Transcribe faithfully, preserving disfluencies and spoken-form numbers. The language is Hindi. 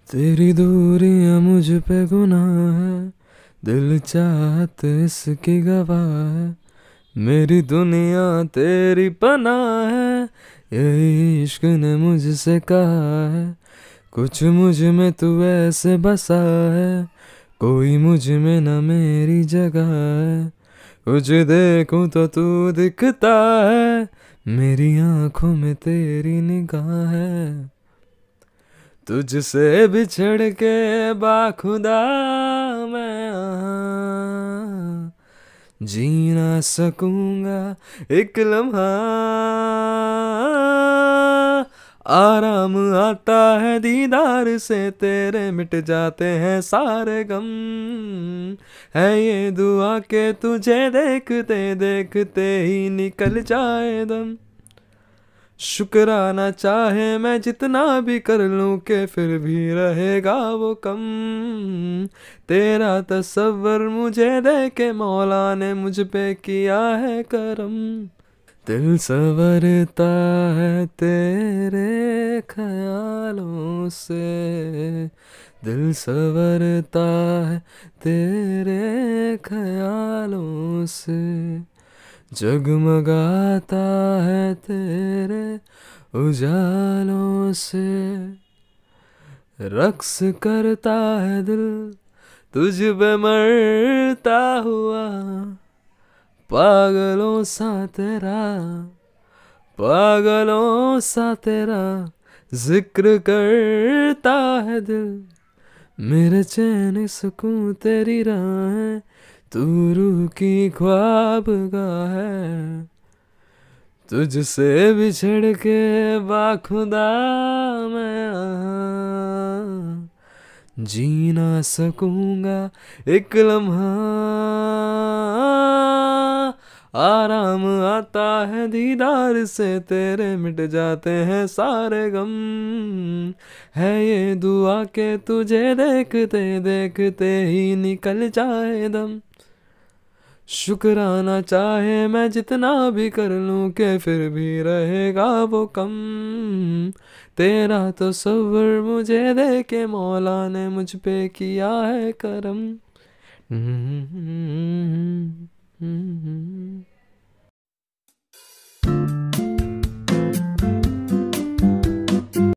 तेरी दूरियां मुझ पे गुनाह है, दिल चाहत इसकी गवाह है। मेरी दुनिया तेरी पनाह है, यही इश्क ने मुझसे कहा है। कुछ मुझ में तू ऐसे बसा है, कोई मुझ में न मेरी जगह है। कुछ देखूं तो तू दिखता है, मेरी आंखों में तेरी निगाह है। तुझसे बिछड़ के बाखुदा मैं यहाँ जी ना सकूंगा एक लम्हा। आराम आता है दीदार से तेरे, मिट जाते हैं सारे गम। है ये दुआ के तुझे देखते देखते ही निकल जाए दम। शुक्राना चाहे मैं जितना भी कर लूं के फिर भी रहेगा वो कम। तेरा तसव्वुर मुझे दे के मौला ने मुझ पे किया है करम। दिल संवरता है तेरे ख्यालों से, दिल संवरता है तेरे ख्यालों से। जगमगाता है तेरे उजालों से, रक्स करता है दिल तुझ पे मरता हुआ। पागलों सा तेरा, पागलों सा तेरा जिक्र करता है दिल। मेरे चैन सुकून तेरी राहें, तू रूह की ख्वाबगाह है। तुझसे बिछड़ के बाखुदा मैं यहाँ जी ना सकूंगा एक लम्हा। आराम आता है दीदार से तेरे, मिट जाते हैं सारे गम। है ये दुआ के तुझे देखते देखते ही निकल जाए दम। शुक्राना चाहे मैं जितना भी कर लूं के फिर भी रहेगा वो कम। तेरा तसव्वुर मुझे दे के मौला ने मुझ पे किया है करम।